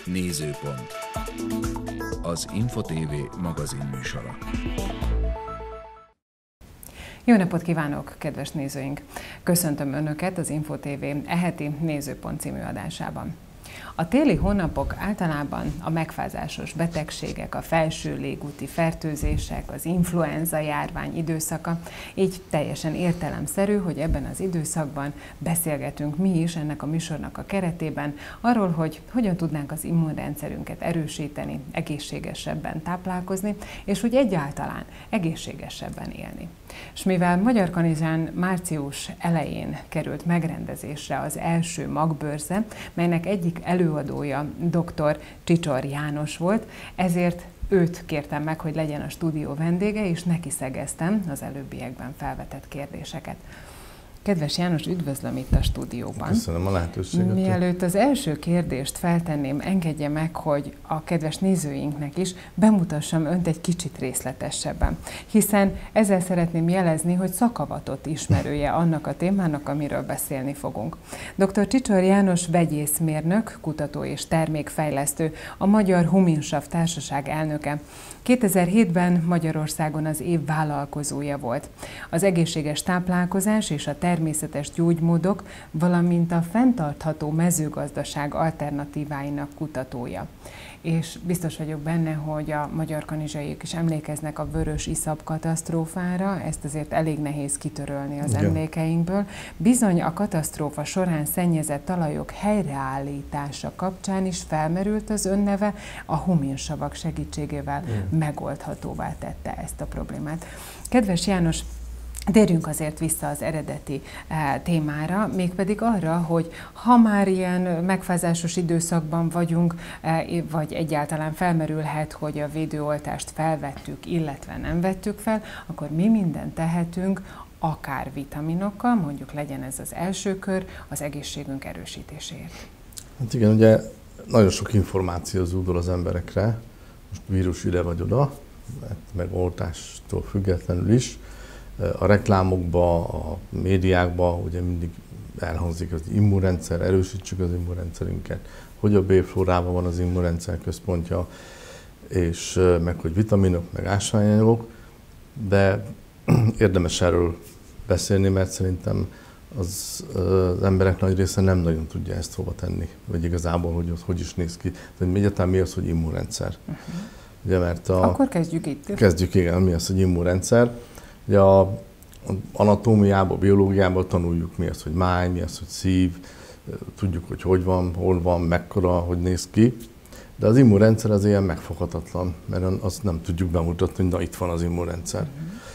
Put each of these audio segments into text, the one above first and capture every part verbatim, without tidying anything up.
Nézőpont. Az Info té vé magazin műsora. Jó napot kívánok, kedves nézőink! Köszöntöm Önöket az Info té vé eheti Nézőpont című adásában. A téli hónapok általában a megfázásos betegségek, a felső légúti fertőzések, az influenza járvány időszaka, így teljesen értelemszerű, hogy ebben az időszakban beszélgetünk mi is ennek a műsornak a keretében arról, hogy hogyan tudnánk az immunrendszerünket erősíteni, egészségesebben táplálkozni, és úgy egyáltalán egészségesebben élni. És mivel Magyarkanizsán március elején került megrendezésre az első magbőrze, melynek egyik előadója dr. Csicsor János volt, ezért őt kértem meg, hogy legyen a stúdió vendége, és neki szegeztem az előbbiekben felvetett kérdéseket. Kedves János, üdvözlöm itt a stúdióban. Köszönöm a lehetőséget. Mielőtt az első kérdést feltenném, engedje meg, hogy a kedves nézőinknek is bemutassam önt egy kicsit részletesebben, hiszen ezzel szeretném jelezni, hogy szakavatott ismerője annak a témának, amiről beszélni fogunk. doktor Csicsor János vegyészmérnök, kutató és termékfejlesztő, a Magyar Huminsav Társaság elnöke. kétezer-hétben Magyarországon az év vállalkozója volt. Az egészséges táplálkozás és a természetes gyógymódok, valamint a fenntartható mezőgazdaság alternatíváinak kutatója. És biztos vagyok benne, hogy a magyarkanizsaiak is emlékeznek a vörös iszap katasztrófára, ezt azért elég nehéz kitörölni az Igen. emlékeinkből. Bizony a katasztrófa során szennyezett talajok helyreállítása kapcsán is felmerült az önneve, a huminsavak segítségével Igen. megoldhatóvá tette ezt a problémát. Kedves János, térjünk azért vissza az eredeti e, témára, mégpedig arra, hogy ha már ilyen megfázásos időszakban vagyunk, e, vagy egyáltalán felmerülhet, hogy a védőoltást felvettük, illetve nem vettük fel, akkor mi mindent tehetünk, akár vitaminokkal, mondjuk legyen ez az első kör, az egészségünk erősítéséért. Hát igen, ugye nagyon sok információ zúdul az emberekre, most vírus ide vagy oda, meg oltástól függetlenül is. A reklámokba, a médiákba ugye mindig elhangzik az immunrendszer, erősítsük az immunrendszerünket, hogy a B-flórában van az immunrendszer központja, és meg hogy vitaminok, meg ásványanyagok, de érdemes erről beszélni, mert szerintem az, az emberek nagy része nem nagyon tudja ezt hova tenni, vagy igazából, hogy az hogy is néz ki. Tehát egyáltalán mi az, hogy immunrendszer. Uh-huh. Ugye, mert a, Akkor kezdjük itt. Kezdjük, igen, mi az, hogy immunrendszer. Ugye a anatómiában, biológiában tanuljuk, mi az, hogy máj, mi az, hogy szív, tudjuk, hogy hogy van, hol van, mekkora, hogy néz ki, de az immunrendszer az ilyen megfoghatatlan, mert azt nem tudjuk bemutatni, hogy na, itt van az immunrendszer.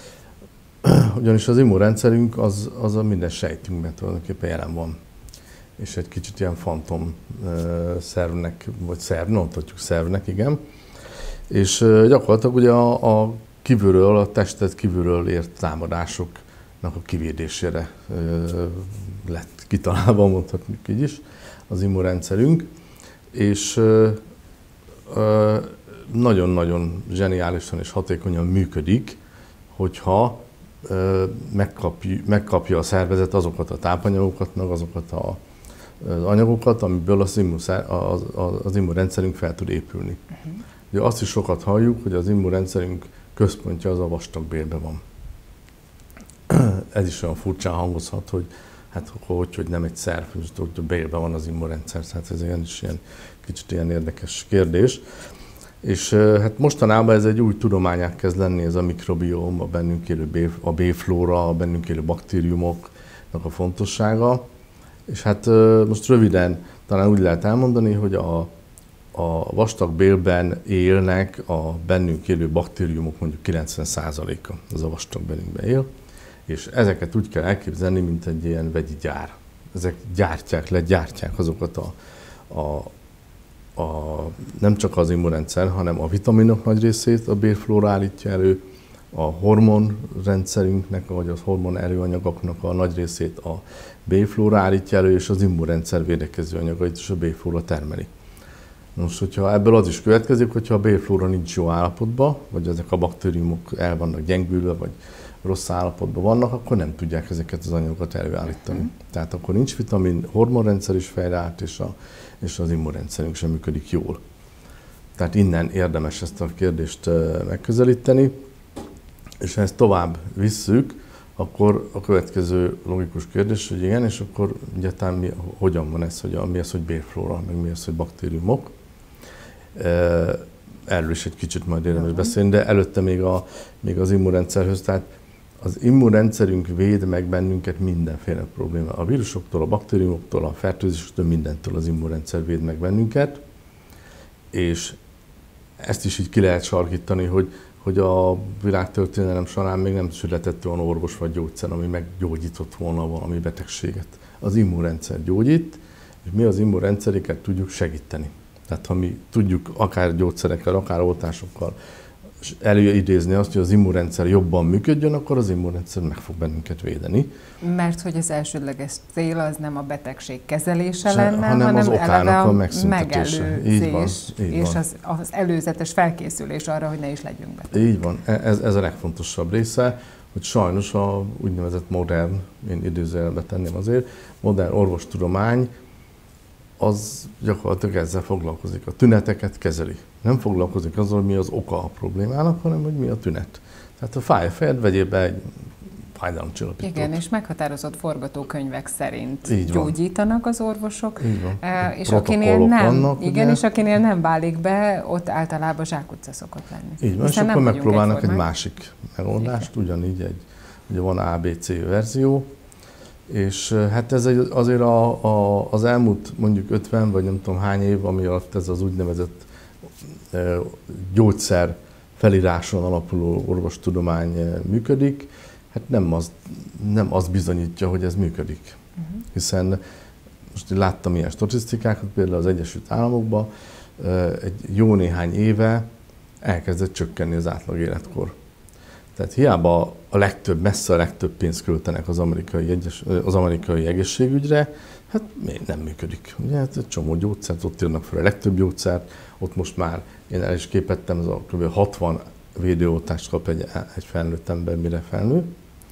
Uh-huh. Ugyanis az immunrendszerünk az, az a minden sejtünkben tulajdonképpen jelen van. És egy kicsit ilyen fantom szervnek, vagy szerv, mondhatjuk szervnek, igen. És gyakorlatilag ugye a, a kívülről, a testet kívülről ért támadásoknak a kivédésére ö, lett kitalálva, mondhatjuk így is, az immunrendszerünk, és nagyon-nagyon zseniálisan és hatékonyan működik, hogyha ö, megkapja, megkapja a szervezet azokat a tápanyagokat, meg azokat a, az anyagokat, amiből az, immunszer, az, az immunrendszerünk fel tud épülni. Uh-huh. Ugye azt is sokat halljuk, hogy az immunrendszerünk központja az a vastagbélben van. Ez is olyan furcsán hangozhat, hogy hát hogy, hogy nem egy szerv, hogy a bélben van az immunrendszer, tehát ez ilyen is ilyen kicsit ilyen érdekes kérdés. És hát mostanában ez egy új tudományák kezd lenni, ez a mikrobióm, a bennünk élő B, a B-flóra, a bennünk élő baktériumoknak a fontossága. És hát most röviden talán úgy lehet elmondani, hogy a A vastag bélben élnek a bennünk élő baktériumok mondjuk kilencven százaléka, az a vastag bélünkben él, és ezeket úgy kell elképzelni, mint egy ilyen vegyi gyár. Ezek gyártják le, gyártják azokat a, a, a nem csak az immunrendszer, hanem a vitaminok nagy részét a bélflóra állítja elő, a hormonrendszerünknek, vagy a hormon előanyagoknak a nagy részét a B-flóra állítja elő, és az immunrendszer védekező anyagait is a B-flóra termeli. Most, hogyha ebből az is következik, hogyha a B-flóra nincs jó állapotban, vagy ezek a baktériumok el vannak gyengülve, vagy, rossz állapotban vannak, akkor nem tudják ezeket az anyagokat előállítani. Uh-huh. Tehát akkor nincs vitamin, hormonrendszer is fejreállt, és, a, és az immunrendszerünk sem működik jól. Tehát innen érdemes ezt a kérdést megközelíteni, és ha ezt tovább visszük, akkor a következő logikus kérdés, hogy igen, és akkor egyáltalán mi, hogyan van ez, hogy a, mi az, hogy bérflóra, meg mi az, hogy baktériumok. Erről is egy kicsit majd érdemes beszélni, de előtte még, a, még az immunrendszerhöz, tehát az immunrendszerünk véd meg bennünket mindenféle probléma. A vírusoktól, a baktériumoktól, a fertőzésektől, mindentől az immunrendszer véd meg bennünket, és ezt is így ki lehet sarkítani, hogy, hogy a világtörténelem során még nem született olyan orvos vagy gyógyszer, ami meggyógyított volna valami betegséget. Az immunrendszer gyógyít, és mi az immunrendszeriket tudjuk segíteni. Tehát ha mi tudjuk akár gyógyszerekkel, akár oltásokkal előidézni azt, hogy az immunrendszer jobban működjön, akkor az immunrendszer meg fog bennünket védeni. Mert hogy az elsődleges cél az nem a betegség kezelése Se, lenne, hanem, hanem az okának a megszüntetése. Így van, így és van. Az, az előzetes felkészülés arra, hogy ne is legyünk betegek. Így van, ez, ez a legfontosabb része, hogy sajnos a úgynevezett modern, én idézőjelbe tenném azért, modern orvostudomány, az gyakorlatilag ezzel foglalkozik. A tüneteket kezeli. Nem foglalkozik azzal, hogy mi az oka a problémának, hanem hogy mi a tünet. Tehát ha fáj a fejed, vegyél be egy fájdalomcsillapítót. Igen, és meghatározott forgatókönyvek szerint Így van. gyógyítanak az orvosok. Így van. E, és akinél nem, vannak, igen, ugye? és akinél nem válik be, ott általában zsákutca szokott lenni. Így van, Hiszen és akkor nem megpróbálnak egy egyformák. másik megoldást, ugyanígy egy, ugye van á bé cé verzió, és hát ez egy, azért a, a, az elmúlt mondjuk ötven vagy nem tudom hány év, ami alatt ez az úgynevezett e, gyógyszer felíráson alapuló orvostudomány e, működik, hát nem az, nem az bizonyítja, hogy ez működik. Uh-huh. Hiszen most én láttam ilyen statisztikákat, például az Egyesült Államokban e, egy jó néhány éve elkezdett csökkenni az átlag életkor. Tehát hiába a legtöbb, messze a legtöbb pénzt költenek az amerikai, egyes, az amerikai egészségügyre, hát még nem működik. Ugye, hát egy csomó gyógyszert ott írnak fel, a legtöbb gyógyszert, ott most már, én el is képettem, ez a kb. hatvan védőoltást kap egy, egy felnőtt ember, mire felnő,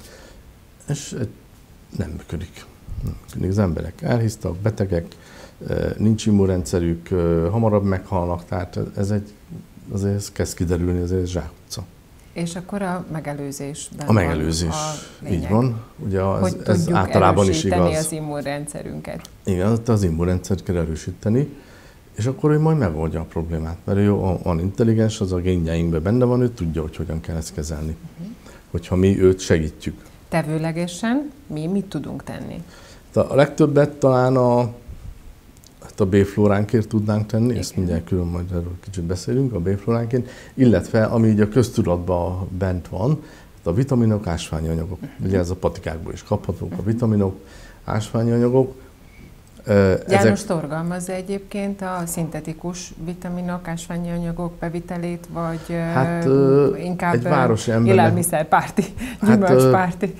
és nem működik. Nem működik. Az emberek elhisztak, betegek, nincs immunrendszerük, hamarabb meghalnak, tehát ez egy, azért ez kezd kiderülni, azért ez zsákutca. És akkor a megelőzésben A megelőzés, van a lényeg. így van. Ugye az, hogy ez tudjuk általában is erősíteni igaz. az immunrendszerünket. Igen, az immunrendszert kell erősíteni, és akkor ő majd megoldja a problémát. Mert ő van intelligens, az a génjeinkben benne van, ő tudja, hogy hogyan kell ezt kezelni. Uh-huh. Hogyha mi őt segítjük. Tevőlegesen mi mit tudunk tenni? A legtöbbet talán a, hát a B-flóránkért tudnánk tenni, igen. Ezt mindjárt külön majd erről kicsit beszélünk, a B-flóránkért, illetve ami így a köztudatban bent van, a vitaminok, ásványi anyagok. Uh-huh. Ugye ez a patikákból is kaphatók, uh-huh. a vitaminok, ásványi anyagok. János Ezek... szorgalmazza egyébként a szintetikus vitaminok, ásványi anyagok bevitelét, vagy hát, uh, inkább egy városi embernek... élelmiszerpárti, gyümölcspárti?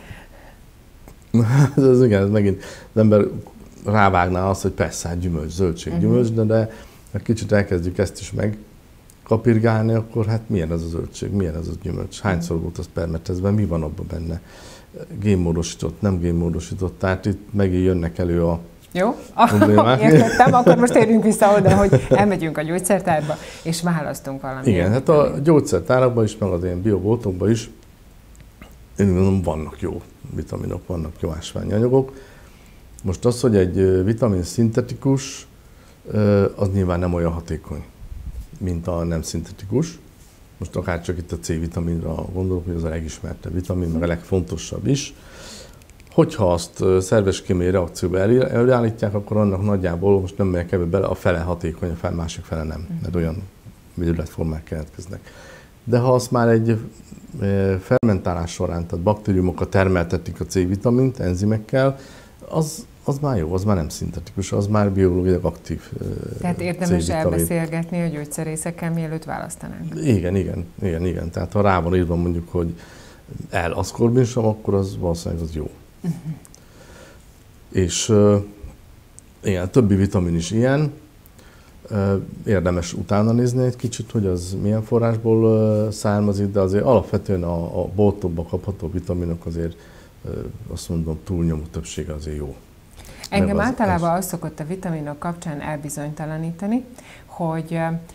Hát, ez igen, ez megint az ember rávágná azt, hogy persze, hát gyümölcs, zöldség, uh-huh. gyümölcs, de, de ha kicsit elkezdjük ezt is megkapirgálni, akkor hát milyen ez a zöldség, milyen ez a gyümölcs, hányszor volt az permetezve, mi van abban benne? Génmódosított, nem génmódosított, tehát itt megint jönnek elő a Jó, értettem, akkor most térjünk vissza oda, hogy elmegyünk a gyógyszertárba, és választunk valamit. Igen, hát a gyógyszertárakban is, meg az ilyen bioboltokban is, én mondom, vannak jó vitaminok, vannak jó ásványi anyagok. Most az, hogy egy vitamin szintetikus, az nyilván nem olyan hatékony, mint a nem szintetikus. Most akár csak itt a C-vitaminra gondolok, hogy az a legismertebb vitamin, meg a legfontosabb is. Hogyha azt szerves kémiai reakcióba előállítják, akkor annak nagyjából, most nem megyek ebbe bele, a fele hatékony, a fel, másik fele nem, mert olyan vegyületformák keletkeznek. De ha azt már egy fermentálás során, tehát baktériumokat termeltetik a C-vitamint enzimekkel, az, az már jó, az már nem szintetikus, az már biológiailag aktív. Tehát érdemes elbeszélgetni a gyógyszerészekkel, mielőtt választanánk. Igen, igen, igen, igen. Tehát ha rá van írva mondjuk, hogy L-aszkorbinsam, akkor az valószínűleg az jó. Uh-huh. És igen, a többi vitamin is ilyen. Érdemes utána nézni egy kicsit, hogy az milyen forrásból származik, de azért alapvetően a, a boltokban kapható vitaminok azért azt mondom túlnyomó többsége azért jó. Engem az, általában az... az szokott a vitaminok kapcsán elbizonytalanítani, hogy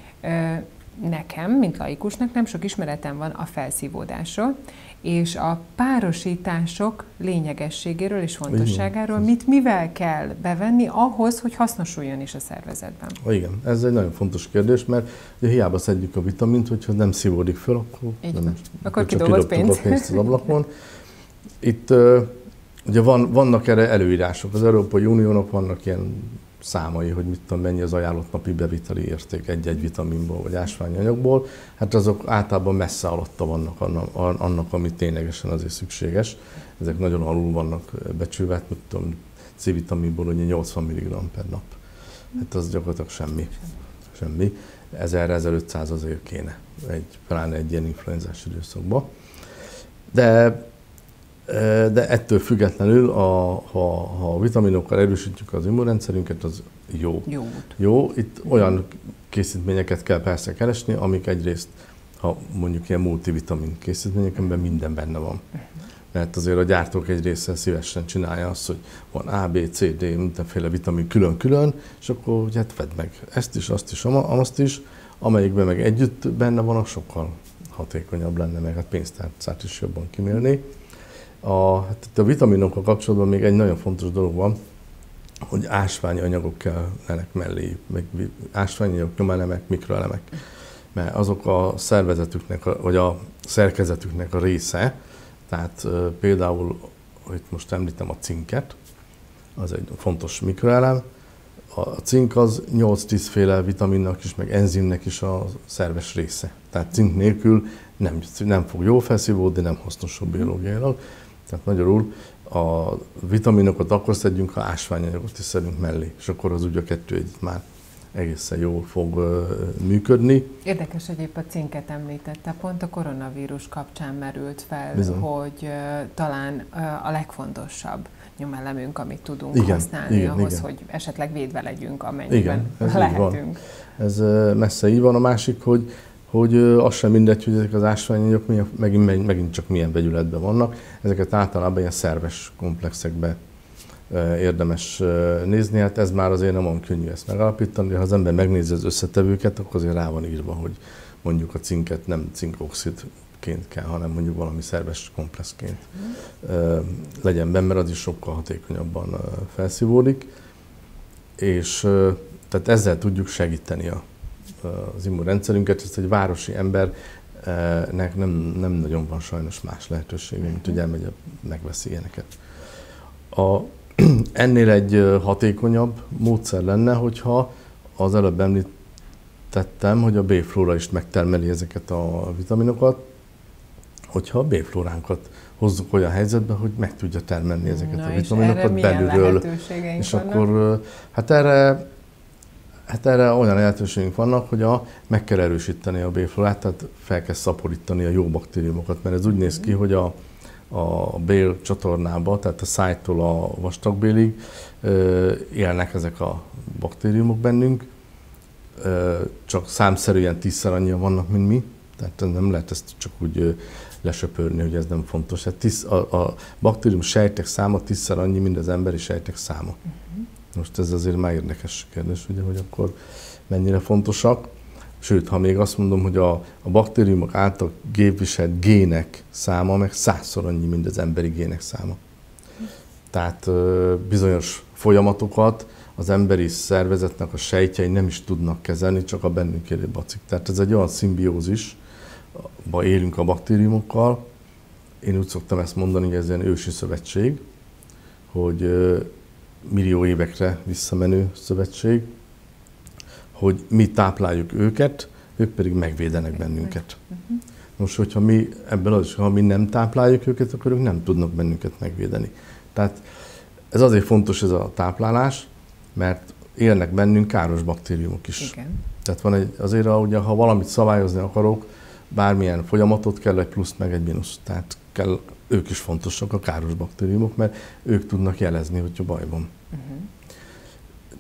nekem, mint laikusnak nem sok ismeretem van a felszívódásról, és a párosítások lényegességéről és fontosságáról, mit mivel kell bevenni ahhoz, hogy hasznosuljon is a szervezetben. Igen, ez egy nagyon fontos kérdés, mert ugye hiába szedjük a vitamint, hogyha nem szívódik föl, akkor, nem, akkor kidobott pénz. a pénzt az ablakon. Itt ugye van, vannak erre előírások. Az Európai Uniónak vannak ilyen számai, hogy mit tudom, mennyi az ajánlott napi beviteli érték egy-egy vitaminból vagy ásványi anyagból, hát azok általában messze alatta vannak annak, annak, ami ténylegesen azért szükséges. Ezek nagyon alul vannak becsülve, mit tudom, C-vitaminból ugye nyolcvan milligramm per nap. Hát az gyakorlatilag semmi. Semmi. ezer-ezerötszáz azért kéne, egy, pláne egy ilyen influenzás időszakban. De De ettől függetlenül, a, ha, ha a vitaminokkal erősítjük az immunrendszerünket, az jó. Jó. jó. Itt olyan készítményeket kell persze keresni, amik egyrészt, ha mondjuk ilyen multivitamin készítmények, amiben minden benne van. Mert azért a gyártók egy része szívesen csinálja azt, hogy van A, B, C, D, mindenféle vitamin külön-külön, és akkor ugye hát vedd meg ezt is, azt is, azt is, amelyikben meg együtt benne van, sokkal hatékonyabb lenne, meg a pénztárcát is jobban kimélni. A, hát itt a vitaminokkal kapcsolatban még egy nagyon fontos dolog van, hogy ásványi anyagok kellenek mellé, meg ásványi anyagok, nyomelemek, mikroelemek. Mert azok a szervezetüknek, vagy a szerkezetüknek a része, tehát e, például, hogy most említem a cinket, az egy fontos mikroelem. A cink az nyolc-tíz féle vitaminnak is, meg enzimnek is a szerves része. Tehát cink nélkül nem, nem fog jól felszívódni, nem hasznosul biológiailag. Tehát magyarul a vitaminokat akkor szedjünk, ha ásványanyagot is szedünk mellé, és akkor az úgy a kettő együtt már egészen jól fog uh, működni. Érdekes, hogy épp a cinket említette, pont a koronavírus kapcsán merült fel, Bizony. hogy uh, talán uh, a legfontosabb nyomelemünk, amit tudunk igen, használni igen, ahhoz, igen. hogy esetleg védve legyünk, amennyiben igen, ez lehetünk. Ez uh, messze így van. A másik, hogy hogy az sem mindegy, hogy ezek az ásványanyagok megint, megint csak milyen vegyületben vannak. Ezeket általában ilyen szerves komplexekben érdemes nézni. Hát ez már azért nem olyan könnyű ezt megállapítani, de ha az ember megnézi az összetevőket, akkor azért rá van írva, hogy mondjuk a cinket nem cinkoxidként kell, hanem mondjuk valami szerves komplexként legyen benne, mert az is sokkal hatékonyabban felszívódik. És tehát ezzel tudjuk segíteni a az immunrendszerünket, ezt egy városi embernek nem, nem nagyon van sajnos más lehetősége, mint hogy elmegy, megveszi ilyeneket. A, ennél egy hatékonyabb módszer lenne, hogyha az előbb említettem, hogy a B-flóra is megtermeli ezeket a vitaminokat, hogyha a B-flóránkat hozzuk olyan helyzetbe, hogy meg tudja termelni ezeket Na a vitaminokat belülről. És vannak? akkor hát erre Hát erre olyan lehetőségünk vannak, hogy a, meg kell erősíteni a B-flórát, tehát fel kell szaporítani a jó baktériumokat, mert ez úgy néz ki, hogy a, a bél csatornába, tehát a szájtól a vastagbélig élnek ezek a baktériumok bennünk, csak számszerűen tízszer annyian vannak, mint mi, tehát nem lehet ezt csak úgy lesöpörni, hogy ez nem fontos. Hát tíz, a, a baktérium sejtek száma tízszer annyi, mint az emberi sejtek száma. Most ez azért már érdekes kérdés, ugye, hogy akkor mennyire fontosak. Sőt, ha még azt mondom, hogy a, a baktériumok által képviselt gének száma meg százszor annyi, mint az emberi gének száma. Tehát bizonyos folyamatokat az emberi szervezetnek a sejtjei nem is tudnak kezelni, csak a bennünk élő bacik. Tehát ez egy olyan szimbiózis, ba élünk a baktériumokkal. Én úgy szoktam ezt mondani, hogy ez ilyen ősi szövetség, hogy millió évekre visszamenő szövetség, hogy mi tápláljuk őket, ők pedig megvédenek bennünket. Most, hogyha mi ebből az is, ha mi nem tápláljuk őket, akkor ők nem tudnak bennünket megvédeni. Tehát ez azért fontos ez a táplálás, mert élnek bennünk káros baktériumok is. Igen. Tehát van egy, azért, ugye, ha valamit szabályozni akarok, bármilyen folyamatot kell egy plusz meg egy mínusz. Tehát kell, ők is fontosak, a káros baktériumok, mert ők tudnak jelezni, hogyha baj van. Uh-huh.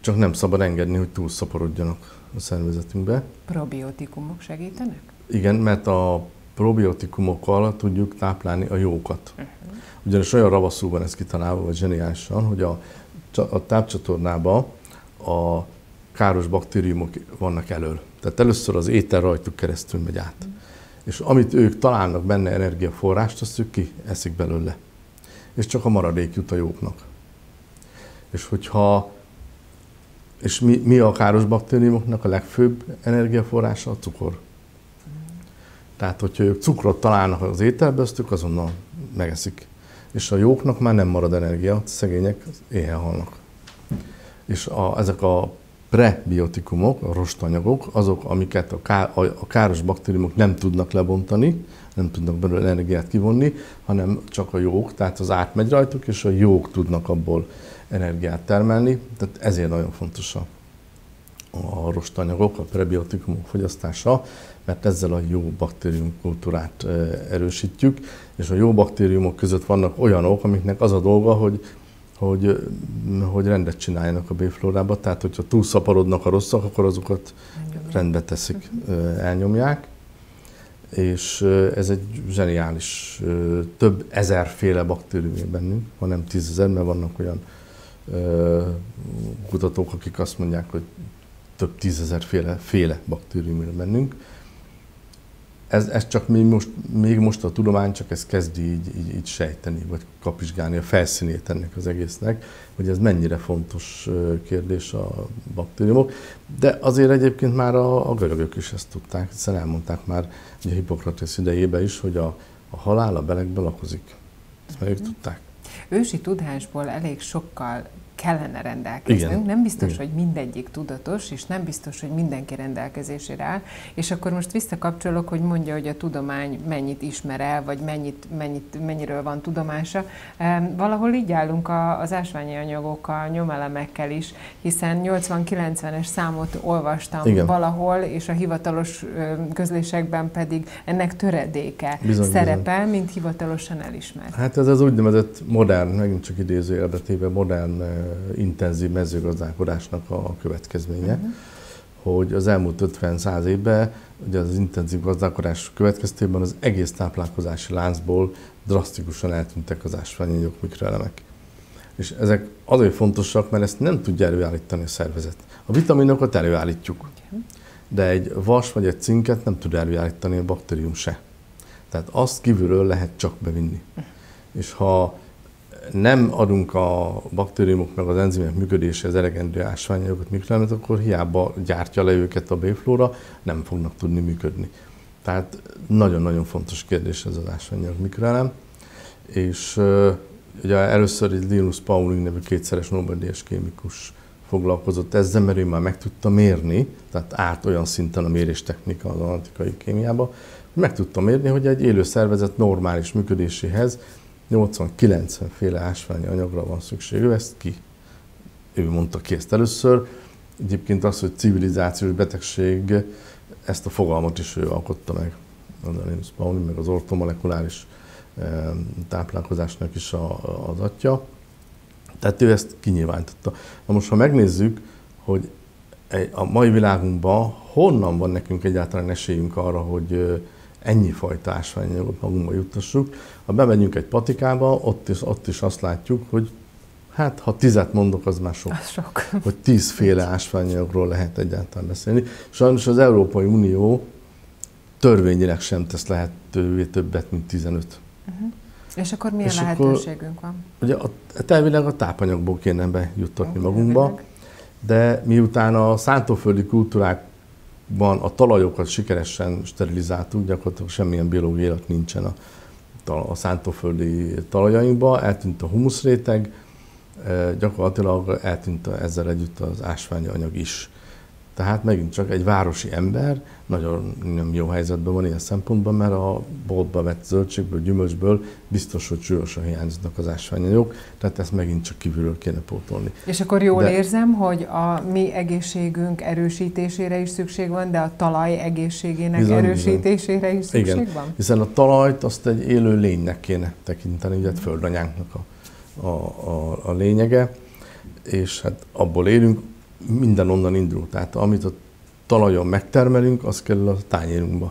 csak nem szabad engedni, hogy túlszaporodjanak a szervezetünkbe. Probiotikumok segítenek? Igen, mert a probiotikumokkal tudjuk táplálni a jókat. Uh-huh. Ugyanis olyan ravaszul van ez kitalálva, vagy zseniálisan, hogy a, a tápcsatornában a káros baktériumok vannak elől. Tehát először az étel rajtuk keresztül megy át. Uh-huh. És amit ők találnak benne energiaforrást, azt ők kieszik belőle. És csak a maradék jut a jóknak. És hogyha és mi, mi a káros baktériumoknak a legfőbb energiaforrása? A cukor. Tehát, hogyha ők cukrot találnak az ételbe, azt ők azonnal megeszik. És a jóknak már nem marad energia, szegények éhen halnak. És a, ezek a prebiotikumok, a rostanyagok, azok, amiket a, ká, a, a káros baktériumok nem tudnak lebontani, nem tudnak belőle energiát kivonni, hanem csak a jók, tehát az átmegy rajtuk, és a jók tudnak abból energiát termelni. Tehát ezért nagyon fontos a, a rostanyagok, a prebiotikumok fogyasztása, mert ezzel a jó baktériumkultúrát erősítjük, és a jó baktériumok között vannak olyanok, amiknek az a dolga, hogy, hogy, hogy rendet csináljanak a B-flórába, tehát hogyha túlszaporodnak a rosszak, akkor azokat rendbe teszik, elnyomják. És ez egy zseniális, több ezerféle baktérium bennünk, hanem tízezer, mert vannak olyan kutatók, akik azt mondják, hogy több tízezerféle féle baktérium bennünk. Ez, ez csak még most, még most a tudomány csak ezt kezdi így, így, így sejteni, vagy kapizsgálni a felszínét ennek az egésznek, hogy ez mennyire fontos kérdés a baktériumok. De azért egyébként már a, a görögök is ezt tudták, hiszen elmondták már ugye Hippokratész idejében is, hogy a, a halál a belegbe lakozik. Ezt meg ők tudták. Ősi tudásból elég sokkal kellene rendelkeznünk. Igen. Nem biztos, Igen. hogy mindegyik tudatos, és nem biztos, hogy mindenki rendelkezésére áll. És akkor most visszakapcsolok, hogy mondja, hogy a tudomány mennyit ismer el, vagy mennyit, mennyit, mennyiről van tudomása. Valahol így állunk az ásványi anyagokkal, nyomelemekkel is, hiszen nyolcvan-kilencvenes számot olvastam Igen. valahol, és a hivatalos közlésekben pedig ennek töredéke bizony, szerepel, bizony. mint hivatalosan elismert. Hát ez az úgynevezett modern, megint csak idézőjelbe téve modern intenzív mezőgazdálkodásnak a következménye, uh-huh. hogy az elmúlt ötven-száz évben ugye az intenzív gazdálkodás következtében az egész táplálkozási láncból drasztikusan eltűntek az ásványanyagok, mikroelemek. És ezek azért fontosak, mert ezt nem tudja előállítani a szervezet. A vitaminokat előállítjuk, de egy vas vagy egy cinket nem tud előállítani a baktérium se. Tehát azt kívülről lehet csak bevinni. Uh-huh. És ha nem adunk a baktériumok meg az enzimek működéséhez elegendő ásványanyagokat, mikroelemet, akkor hiába gyártja le őket a B-flóra, nem fognak tudni működni. Tehát nagyon-nagyon fontos kérdés ez az ásványanyag mikroelem. És uh, ugye először egy Linus Pauling nevű kétszeres Nobel-díjas kémikus foglalkozott ezzel, mert ő már meg tudta mérni, tehát át olyan szinten a méréstechnika az analitikai kémiába, hogy meg tudta mérni, hogy egy élő szervezet normális működéséhez nyolcvan-kilencven féle ásványi anyagra van szükség. Ő ezt ki, ő mondta ki ezt először. Egyébként az, hogy civilizációs betegség, ezt a fogalmat is ő alkotta meg, Linus Pauling, meg az ortomolekuláris táplálkozásnak is a, az atya. Tehát ő ezt kinyilvánította. Na most, ha megnézzük, hogy a mai világunkban honnan van nekünk egyáltalán esélyünk arra, hogy ennyi fajta ásványanyagot magunkba juttassuk. Ha bemegyünk egy patikába, ott is, ott is azt látjuk, hogy hát ha tizet mondok, az már sok. Az sok. Hogy tízféle ásványanyagról lehet egyáltalán beszélni. Sajnos az Európai Unió törvényileg sem tesz lehetővé többet, mint tizenöt. Uh-huh. És akkor milyen És lehetőségünk akkor, van? Ugye a, elvileg a tápanyagból kéne bejuttatni okay, magunkba, elvileg. De miután a szántóföldi kultúrák a talajokat sikeresen sterilizáltuk, gyakorlatilag semmilyen biológiai élet nincsen a, a szántóföldi talajainkban, eltűnt a humuszréteg, gyakorlatilag eltűnt ezzel együtt az ásványi anyag is. Tehát megint csak egy városi ember nagyon nem jó helyzetben van ilyen szempontból, mert a boltba vett zöldségből, gyümölcsből biztos, hogy súlyosan hiányoznak az ásványanyagok, tehát ezt megint csak kívülről kéne pótolni. És akkor jól de... érzem, hogy a mi egészségünk erősítésére is szükség van, de a talaj egészségének bizony, erősítésére bizony. is szükség Igen, van? Hiszen a talajt azt egy élő lénynek kéne tekinteni, ugye mm. földanyánknak a, a, a, a lényege, és hát abból élünk. minden onnan indul. Tehát amit a talajon megtermelünk, az kerül a tányérunkba.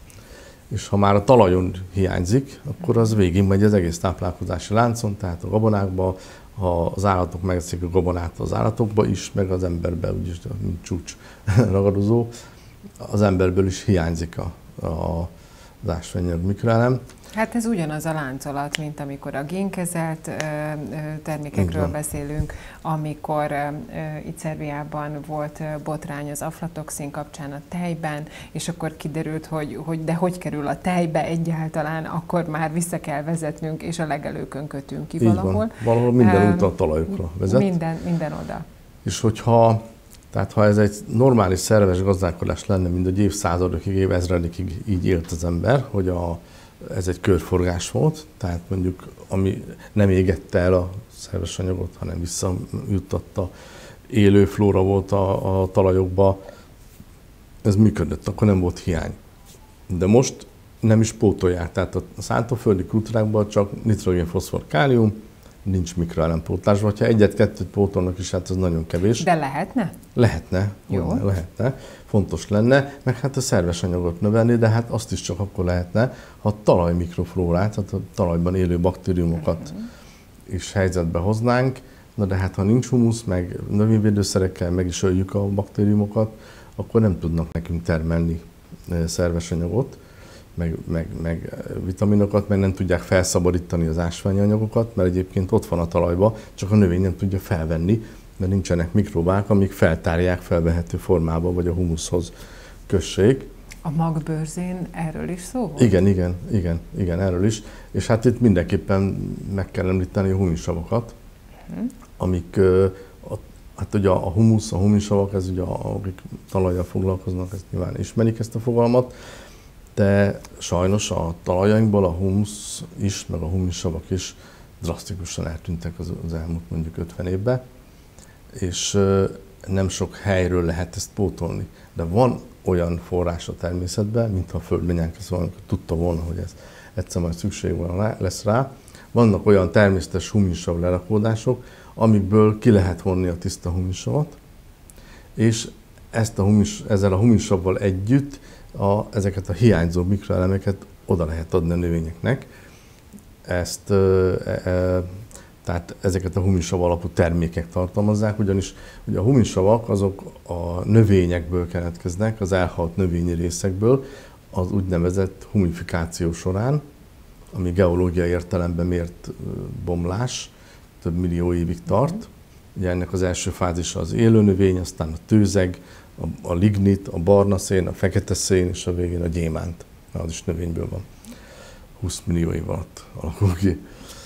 És ha már a talajon hiányzik, akkor az végig megy az egész táplálkozási láncon, tehát a gabonákba, ha az állatok megeszik a gabonát az állatokba is, meg az emberbe, úgyis mint csúcs ragadozó, az emberből is hiányzik a, a, az ásványanyag mikroelem. Hát ez ugyanaz a láncolat, mint amikor a génkezelt termékekről beszélünk, amikor itt Szerbiában volt botrány az aflatoxin kapcsán a tejben, és akkor kiderült, hogy, hogy de hogy kerül a tejbe egyáltalán, akkor már vissza kell vezetnünk, és a legelőkön kötünk ki valahol. Van. Valahol minden út a talajokra vezet. Minden, minden oda. És hogyha, tehát ha ez egy normális szerves gazdálkodás lenne, mint egy évszázadokig, évezredekig így élt az ember, hogy a ez egy körforgás volt, tehát mondjuk ami nem égette el a szerves anyagot, hanem visszajuttatta, élő flóra volt a, a talajokba, ez működött, akkor nem volt hiány. De most nem is pótolják, tehát a szántóföldi kultúrákban csak nitrogén, foszfor, kálium, nincs mikroelempótlás, vagy ha egyet-kettőt pótolnak is, hát ez nagyon kevés. De lehetne? Lehetne, Jó. lehetne, fontos lenne, meg hát a szerves anyagot növelni, de hát azt is csak akkor lehetne, ha a talaj mikroflórát, tehát a talajban élő baktériumokat uh-huh. is helyzetbe hoznánk, na de hát ha nincs humusz, meg növényvédőszerekkel meg is öljük a baktériumokat, akkor nem tudnak nekünk termelni szerves anyagot, meg, meg, meg vitaminokat, meg nem tudják felszabadítani az ásványi anyagokat, mert egyébként ott van a talajban, csak a növény nem tudja felvenni, mert nincsenek mikrobák, amik feltárják felvehető formába, vagy a humuszhoz kössék. A magbőrzén erről is szó volt? Igen, igen, igen, igen, erről is. És hát itt mindenképpen meg kell említeni a huminsavakat, uh-huh. amik, a, hát ugye a humusz, a huminsavak, ez ugye, akik talajjal foglalkoznak, ezt nyilván ismerik ezt a fogalmat, de sajnos a talajainkból a humusz is, meg a huminsavak is drasztikusan eltűntek az, az elmúlt mondjuk ötven évben, és nem sok helyről lehet ezt pótolni. De van olyan forrás a természetben, mintha a földben nyelkezve van, tudta volna, hogy ez egyszer majd szükség van, lesz rá. Vannak olyan természetes huminsav lerakódások, amikből ki lehet vonni a tiszta huminsavat, és ezt a humis, ezzel a huminsavval együtt a, ezeket a hiányzó mikroelemeket oda lehet adni a növényeknek. Ezt, e, e, tehát ezeket a huminsav alapú termékek tartalmazzák, ugyanis ugye a huminsavak azok a növényekből keletkeznek, az elhalt növényi részekből, az úgynevezett humifikáció során, ami geológiai értelemben mért bomlás, több millió évig tart. Ugye ennek az első fázisa az élőnövény, aztán a tőzeg, a, a lignit, a barna szén, a fekete szén, és a végén a gyémánt, az is növényből van. húsz millió év alatt alakul ki.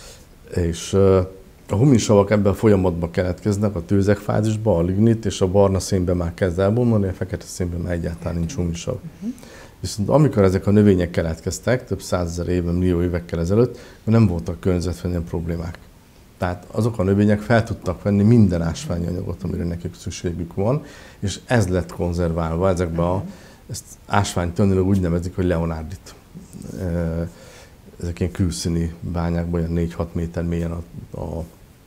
És a huminsavak ebben a folyamatban keletkeznek, a tőzeg fázisban, a lignit, és a barna szénben már kezd elbomlani, a fekete szénben már egyáltalán nincs huminsav. Uh-huh. Viszont amikor ezek a növények keletkeztek, több százezer éve, millió évekkel ezelőtt, nem voltak környezetvédelmi problémák. Tehát azok a növények fel tudtak venni minden ásványi anyagot, amire nekik szükségük van, és ez lett konzerválva ezekben a, ezt ásványtanilag úgy nevezik, hogy leonardit. Ezek ilyen külszíni bányákban, olyan négy-hat méter mélyen a, a,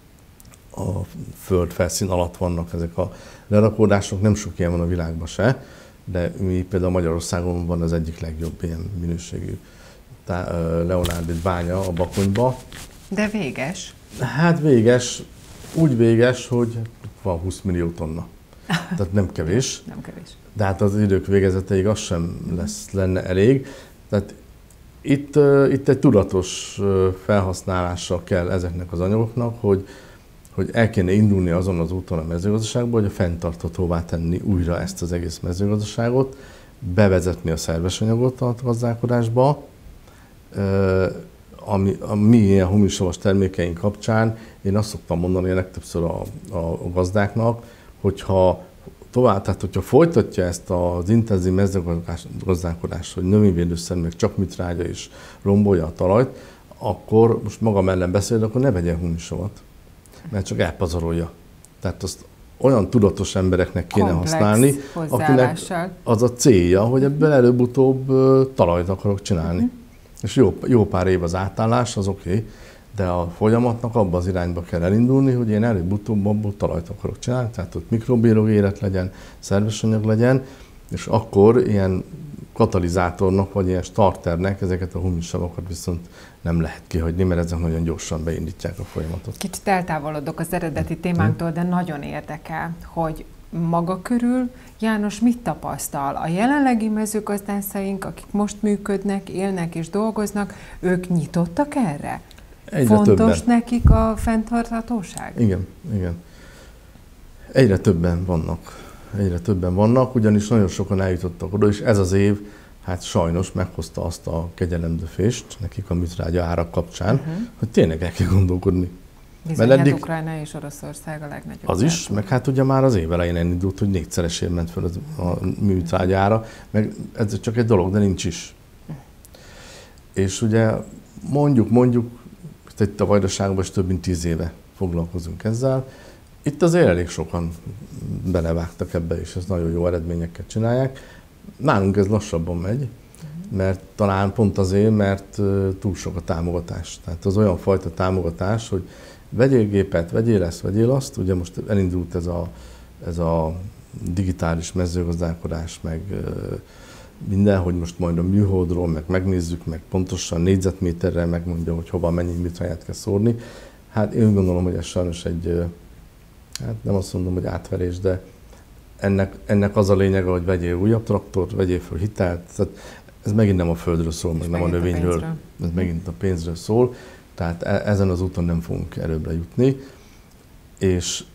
a föld felszín alatt vannak ezek a lerakódások. Nem sok ilyen van a világban se, de mi például Magyarországon van az egyik legjobb ilyen minőségű leonardit bánya a Bakonyba. De véges? Hát véges, úgy véges, hogy van húsz millió tonna. Tehát nem kevés. Nem kevés. De hát az idők végezeteig az sem lesz, lenne elég. Tehát itt, itt egy tudatos felhasználása kell ezeknek az anyagoknak, hogy, hogy el kéne indulni azon az úton a mezőgazdaságból, hogy a fenntarthatóvá tenni újra ezt az egész mezőgazdaságot, bevezetni a szerves anyagot a gazdálkodásba. Ami, a mi ilyen huminsavas termékeink kapcsán én azt szoktam mondani a legtöbbször a, a gazdáknak, hogyha tovább, tehát hogyha folytatja ezt az intenzív mezőgazdálkodást, hogy növényvédőszer meg csak mitrágya és rombolja a talajt, akkor most magam ellen beszél, akkor ne vegyen huminsavat, mert csak elpazarolja. Tehát azt olyan tudatos embereknek kéne komplex használni, akinek az a célja, hogy ebből előbb-utóbb talajt akarok csinálni. Uh-huh. És jó, jó pár év az átállás, az oké, okay, de a folyamatnak abba az irányba kell elindulni, hogy én előbb-utóbb abból talajt akarok csinálni, tehát ott mikrobiológiai élet legyen, szerves anyag legyen, és akkor ilyen katalizátornak, vagy ilyen starternek ezeket a humissavakat viszont nem lehet kihagyni, mert ezek nagyon gyorsan beindítják a folyamatot. Kicsit eltávolodok az eredeti témánktól, de nagyon érdekel, hogy maga körül János mit tapasztal? A jelenlegi mezőgazdászaink, akik most működnek, élnek és dolgoznak, ők nyitottak erre? Egyre Fontos többen. nekik a fenntarthatóság? Igen, igen. Egyre többen vannak. Egyre többen vannak, ugyanis nagyon sokan eljutottak oda, és ez az év, hát sajnos meghozta azt a kegyelemdöfést nekik a műtrágya árak kapcsán, uh-huh. hogy tényleg el kell gondolkodni. Bizony, hát eddig Ukrajna és Oroszország a legnagyobb. Az is, tartunk. Meg hát ugye már az év elején elindult, hogy négyszeresért ment fel a műtrágya ára, meg ez csak egy dolog, de nincs is. Uh-huh. És ugye mondjuk, mondjuk, itt a Vajdaságban is több mint tíz éve foglalkozunk ezzel. Itt azért elég sokan belevágtak ebbe, és ezt nagyon jó eredményekkel csinálják. Nálunk ez lassabban megy, mert talán pont azért, mert túl sok a támogatás. Tehát az olyan fajta támogatás, hogy vegyél gépet, vegyél ezt, vegyél azt. Ugye most elindult ez a, ez a digitális mezőgazdálkodás, meg minden, hogy most majd a műholdról, meg megnézzük, meg pontosan négyzetméterrel megmondja, hogy hova mennyi műtrágyát kell szórni. Hát én gondolom, hogy ez sajnos egy, hát nem azt mondom, hogy átverés, de ennek, ennek az a lényege, hogy vegyél újabb traktort, vegyél föl hitelt. Tehát ez megint nem a földről szól, meg nem a növényről, a ez megint a pénzről szól. Tehát ezen az úton nem fogunk erőbbre jutni. És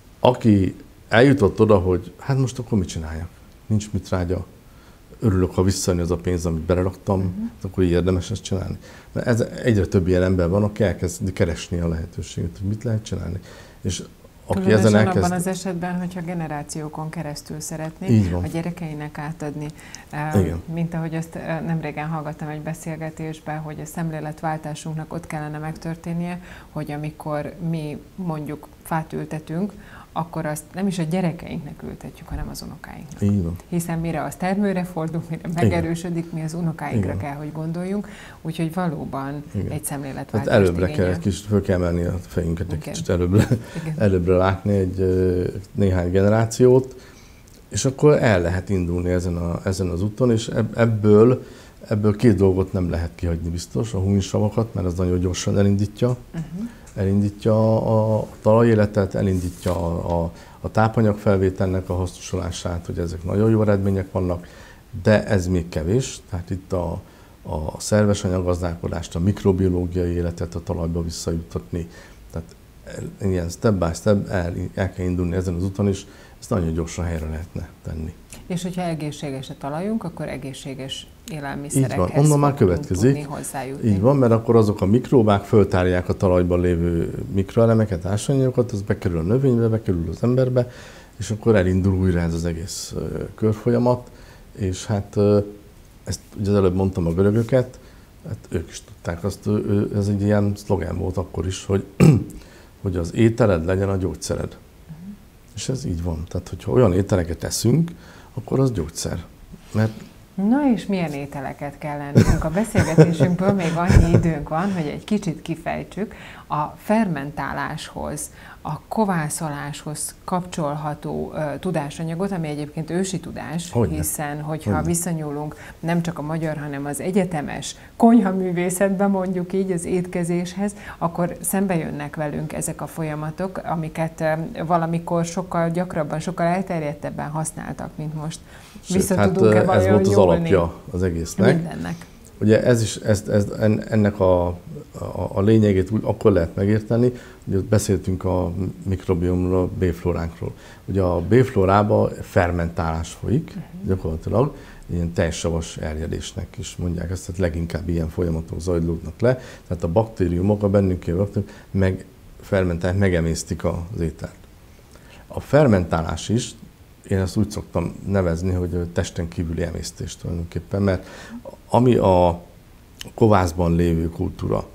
aki eljutott oda, hogy hát most akkor mit csináljak? Nincs műtrágya. Örülök, ha visszajön az a pénz, amit beleraktam, uh-huh. akkor így érdemes ezt csinálni. Mert ez, egyre több ilyen ember van, aki elkezd keresni a lehetőséget, hogy mit lehet csinálni. És aki ezen elkezd... abban az esetben, hogyha generációkon keresztül szeretné a gyerekeinek átadni. Igen. Mint ahogy azt nem régen hallgattam egy beszélgetésben, hogy a szemléletváltásunknak ott kellene megtörténnie, hogy amikor mi mondjuk fát ültetünk, akkor azt nem is a gyerekeinknek ültetjük, hanem az unokáinknak. Így van. Hiszen mire az termőre fordul, mire megerősödik, mi az unokáinkra Igen. kell, hogy gondoljunk. Úgyhogy valóban Igen. egy szemléletváltást hát előbbre igényel. kell egy kicsit, föl kell emelni a fejünket egy Igen. kicsit előbbre, előbbre látni egy néhány generációt, és akkor el lehet indulni ezen, a, ezen az úton, és ebből, ebből két dolgot nem lehet kihagyni biztos, a huminsavakat, mert az nagyon gyorsan elindítja, uh-huh. elindítja a talajéletet, elindítja a, a, a tápanyagfelvételnek a hasznosulását, hogy ezek nagyon jó eredmények vannak, de ez még kevés, tehát itt a, a szerves anyaggazdálkodást, a mikrobiológiai életet a talajba visszajuttatni, tehát ilyen step by step el, el kell indulni ezen az úton is, ezt nagyon gyorsan helyre lehetne tenni. És hogyha egészséges a talajunk, akkor egészséges élelmiszerekhez Így van, onnan már következik. Így van, mert akkor azok a mikróbák föltárják a talajban lévő mikroelemeket, ásványanyagokat, az bekerül a növénybe, bekerül az emberbe, és akkor elindul újra ez az egész körfolyamat, és hát ezt ugye az előbb mondtam a görögöket, hát ők is tudták azt, ez egy ilyen szlogán volt akkor is, hogy, hogy az ételed legyen a gyógyszered. Uh-huh. És ez így van. Tehát, hogyha olyan ételeket eszünk, akkor az gyógyszer. Mert Na és milyen ételeket kell lennünk? A beszélgetésünkből még annyi időnk van, hogy egy kicsit kifejtsük. A fermentáláshoz, a kovászoláshoz kapcsolható uh, tudásanyagot, ami egyébként ősi tudás, Hogyne. hiszen hogyha Hogyne. viszonyulunk nem csak a magyar, hanem az egyetemes konyhaművészetben mondjuk így az étkezéshez, akkor szembe jönnek velünk ezek a folyamatok, amiket uh, valamikor sokkal gyakrabban, sokkal elterjedtebben használtak, mint most. Vissza hát tudunk-e ez volt az alapja az egésznek. Mindennek. Ugye ez is, ez, ez, ennek a, a, a lényegét úgy akkor lehet megérteni, hogy beszéltünk a mikrobiomról, a B-flóránkról. Ugye a B-flórában fermentálás folyik, uh-huh. gyakorlatilag, ilyen teljesavas erjedésnek is mondják ezt, tehát leginkább ilyen folyamatok zajlódnak le. Tehát a baktériumok, a bennünk élő baktériumok meg fermentálják, megemésztik az ételt. A fermentálás is, én ezt úgy szoktam nevezni, hogy testen kívüli emésztés tulajdonképpen, mert ami a kovászban lévő kultúra,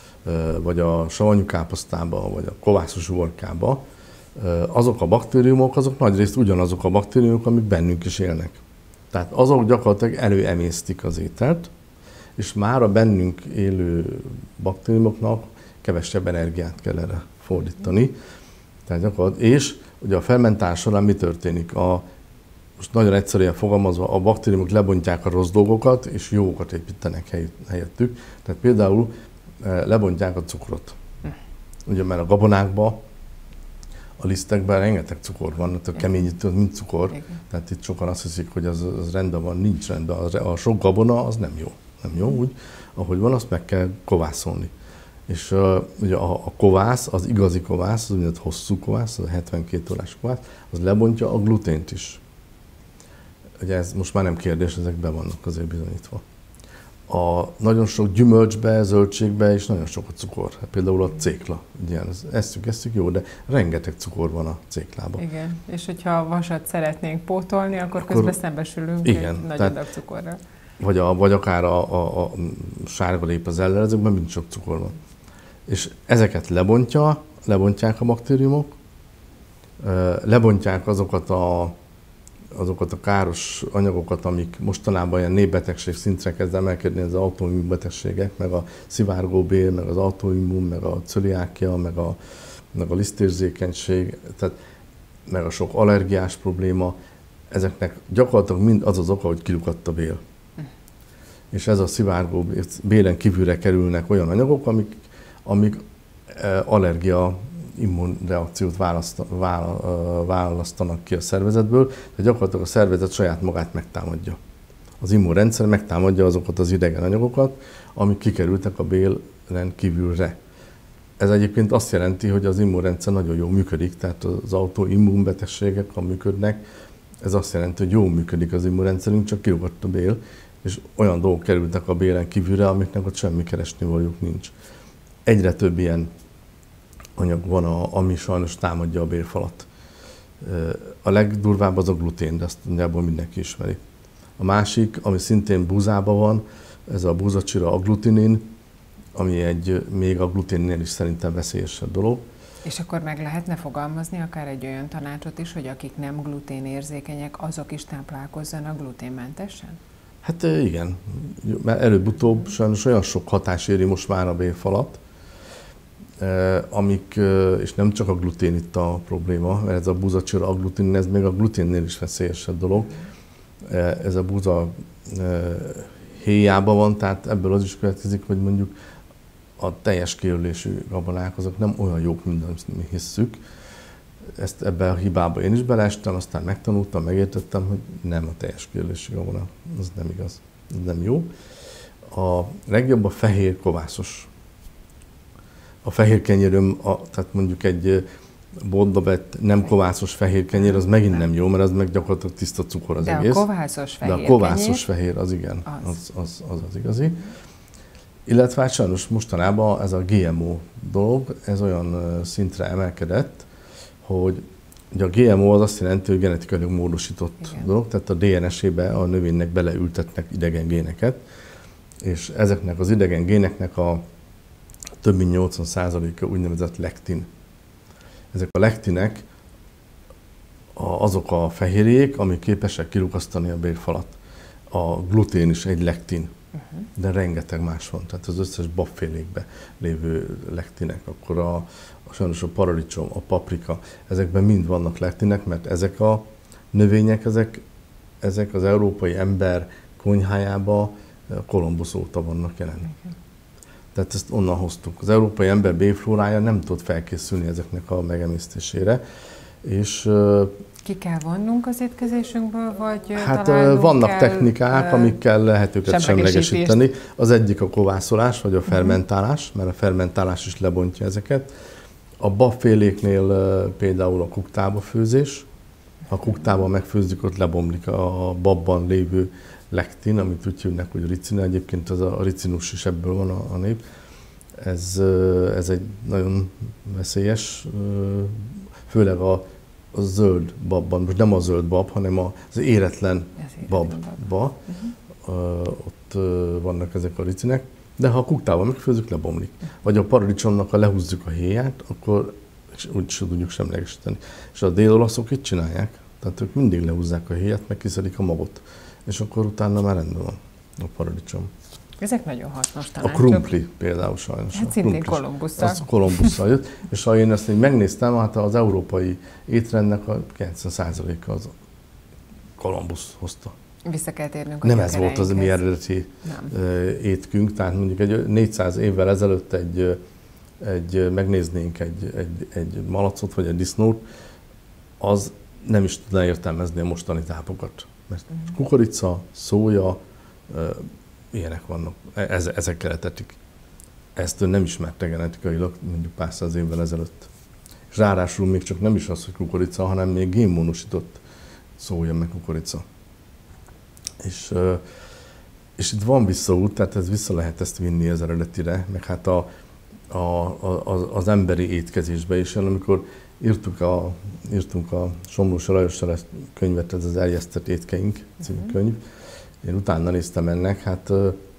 vagy a savanyú káposztában, vagy a kovászos uborkában, azok a baktériumok, azok nagyrészt ugyanazok a baktériumok, amik bennünk is élnek. Tehát azok gyakorlatilag előemésztik az ételt, és már a bennünk élő baktériumoknak kevesebb energiát kell erre fordítani. Tehát gyakorlatilag, és ugye a fermentálás során mi történik? A, most nagyon egyszerűen fogalmazva, a baktériumok lebontják a rossz dolgokat, és jókat építenek helyettük. Tehát például lebontják a cukrot. Ugye mert a gabonákban, a lisztekben rengeteg cukor van, a keményítő, mint cukor. Igen. Tehát itt sokan azt hiszik, hogy az, az rendben van, nincs rendben. A, a sok gabona az nem jó. Nem jó úgy, ahogy van, azt meg kell kovászolni. És uh, ugye a, a kovász, az igazi kovász, az úgynevezett hosszú kovász, az a hetvenkét órás kovász, az lebontja a glutént is. Ugye ez most már nem kérdés, ezek be vannak azért bizonyítva. A nagyon sok gyümölcsbe, zöldségbe is nagyon sok a cukor. Hát például a cékla. Ugye, esztjük, esztjük, jó, de rengeteg cukor van a céklában. Igen, és hogyha vasat szeretnénk pótolni, akkor, akkor közben szembesülünk igen, egy nagy adag cukorral. Vagy, a, vagy akár a, a, a sárga lépa zeller, ezekben mind sok cukor van. És ezeket lebontja, lebontják a baktériumok, lebontják azokat a, azokat a káros anyagokat, amik mostanában ilyen népbetegség szintre kezd emelkedni, az autoimmun betegségek, meg a szivárgóbél, meg az autoimmun, meg a cöliákia, meg a, meg a lisztérzékenység, tehát meg a sok allergiás probléma, ezeknek gyakorlatilag mind az az oka, hogy kilukadt a bél. És ez a szivárgó bélen kívülre kerülnek olyan anyagok, amik, amik allergia immunreakciót választanak ki a szervezetből, de gyakorlatilag a szervezet saját magát megtámadja. Az immunrendszer megtámadja azokat az idegen anyagokat, amik kikerültek a bélen kívülre. Ez egyébként azt jelenti, hogy az immunrendszer nagyon jól működik, tehát az autoimmunbetegségek, ha működnek, ez azt jelenti, hogy jól működik az immunrendszerünk, csak kirúgott a bél, és olyan dolgok kerültek a bélen kívülre, amiknek ott semmi keresnivalójuk nincs. Egyre több ilyen anyag van, a, ami sajnos támadja a bélfalat. A legdurvább az a glutén, de ezt nagyjából mindenki ismeri. A másik, ami szintén búzában van, ez a búzacsira agglutinin, ami egy még a gluténnél is szerintem veszélyesebb dolog. És akkor meg lehetne fogalmazni akár egy olyan tanácsot is, hogy akik nem gluténérzékenyek, azok is táplálkozzanak gluténmentesen? Hát igen, mert előbb-utóbb sajnos olyan sok hatás éri most már a bélfalat, amik, és nem csak a glutén itt a probléma, mert ez a búzacsőr agglutinin, ez még a gluténnél is veszélyesebb dolog. Ez a búza héjában van, tehát ebből az is következik, hogy mondjuk a teljes kiörülésű gabonák azok nem olyan jók, mint amit mi hisszük. Ezt ebbe a hibába én is beleestem, aztán megtanultam, megértettem, hogy nem a teljes kiörülésű gabona, az nem igaz, ez nem jó. A legjobb a fehér kovászos. A fehér kenyéröm, a, tehát mondjuk egy boltba vett nem kovászos fehér kenyér, az megint nem jó, mert az meg gyakorlatilag tiszta cukor az De egész. a kovászos fehér De a kovászos kenyér, fehér, az igen, az az, az, az, az igazi. Illetve hát sajnos mostanában ez a gé em o dolog, ez olyan szintre emelkedett, hogy ugye a gé em o az azt jelenti, hogy genetikailag módosított igen. dolog, tehát a dé en es-ébe a növénynek beleültetnek idegen géneket, és ezeknek az idegen géneknek a több mint nyolcvan százaléka úgynevezett lektin. Ezek a lektinek azok a fehérjék, amik képesek kirukasztani a bélfalat. A glutén is egy lektin, uh-huh. de rengeteg más van. Tehát az összes babfélékben lévő lektinek, akkor a, a sajnos a paradicsom, a paprika, ezekben mind vannak lektinek, mert ezek a növények, ezek, ezek az európai ember konyhájába Kolumbusz óta vannak jelen. Uh-huh. Tehát ezt onnan hoztuk. Az európai ember bélflórája nem tud felkészülni ezeknek a megemésztésére. És, ki kell vonnunk az étkezésünkből, vagy hát vannak kell, technikák, amikkel lehet őket semlegesíteni. Az egyik a kovászolás, vagy a fermentálás, mert a fermentálás is lebontja ezeket. A babféléknél például a kuktába főzés. Ha kuktában megfőzzük, ott lebomlik a babban lévő lektin, amit úgy hívnak, hogy ricina, egyébként az a ricinus is ebből van a, a nép. Ez, ez egy nagyon veszélyes, főleg a, a zöld babban, most nem a zöld bab, hanem az éretlen babba, uh-huh. ott vannak ezek a ricinek, de ha a kuktával megfőzzük, lebomlik. Vagy a paradicsomnak, ha lehúzzuk a héját, akkor úgy sem tudjuk semlegesíteni. És a dél-olaszok itt csinálják, tehát ők mindig lehúzzák a héját, meg kiszedik a magot. És akkor utána már rendben van a paradicsom. Ezek nagyon hasznos tanácsok. A krumpli például sajnos. Hát szintén Kolumbusszal. Az Kolumbusszal jött, és ha én ezt így megnéztem, hát az európai étrendnek a kilencven százaléka az Kolumbusz hozta. Vissza kell térnünk a Nem ez volt az mi eredeti Nem. étkünk, tehát mondjuk egy négyszáz évvel ezelőtt egy, egy, megnéznénk egy, egy, egy malacot vagy egy disznót, az nem is tudná értelmezni a mostani tápokat. Mert kukorica, szója, ilyenek vannak, ezekkel etetik. Ezt ő nem ismerte genetikailag, mondjuk pár száz évvel ezelőtt. És ráadásul még csak nem is az, hogy kukorica, hanem még génmódosított szója meg kukorica. És, és itt van visszaút, tehát ez vissza lehet ezt vinni az eredetire, meg hát a, a, a, az emberi étkezésbe is. Amikor írtuk a, írtunk a Somlósi Lajossal ezt könyvet, ez az Eljesztett étkeink című uh-huh. könyv, én utána néztem ennek, hát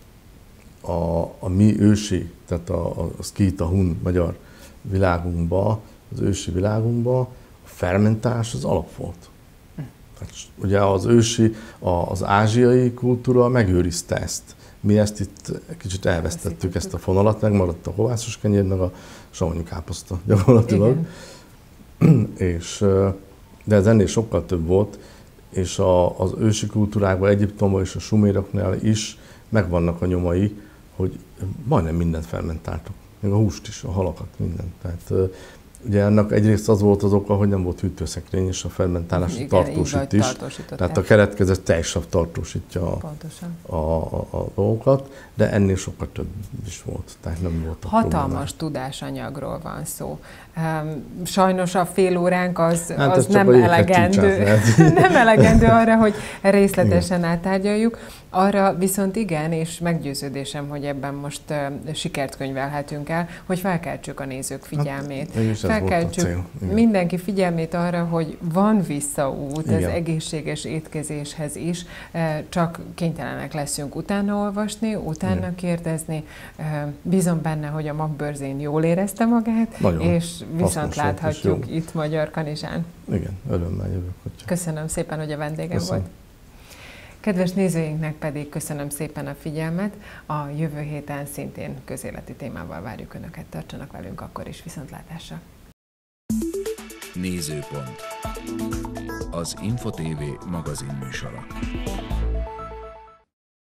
a, a mi ősi, tehát a, a szkíta, hun magyar világunkban, az ősi világunkban a fermentálás az alap volt. Hát, ugye az ősi, az ázsiai kultúra megőrizte ezt. Mi ezt itt kicsit elvesztettük, ezt a fonalat, megmaradt a kovászos kenyér, meg a savanyú káposzta gyakorlatilag. És, de ez ennél sokkal több volt, és a, az ősi kultúrákban, Egyiptomban és a suméroknál is megvannak a nyomai, hogy majdnem mindent fermentáltak. Még a húst is, a halakat, mindent. Tehát ugye ennek egyrészt az volt az oka, hogy nem volt hűtőszekrény, és a fermentálás igen, tartósít is. Tehát a keretkezett tejsav tartósítja a, a, a, a dolgokat, de ennél sokkal több is volt. Tehát nem volt hatalmas problémák. Tudásanyagról van szó. Sajnos a fél óránk az, hát az nem elegendő. nem elegendő arra, hogy részletesen igen. átárgyaljuk. Arra viszont igen, és meggyőződésem, hogy ebben most uh, sikert könyvelhetünk el, hogy felkeltsük a nézők figyelmét. Hát, felkeltsük mindenki figyelmét arra, hogy van visszaút igen. az egészséges étkezéshez is, uh, csak kénytelenek leszünk utána olvasni, utána igen. kérdezni. Uh, bízom benne, hogy a Magbörzén jól érezte magát, nagyon és viszont láthatjuk itt Magyar Kanizsán. Igen, örömmel jövök. Hogyha... Köszönöm szépen, hogy a vendégem Köszönöm. volt. Kedves nézőinknek pedig köszönöm szépen a figyelmet. A jövő héten szintén közéleti témával várjuk Önöket. Tartsanak velünk akkor is, viszontlátásra. Nézőpont. Az Info té vé magazin műsora.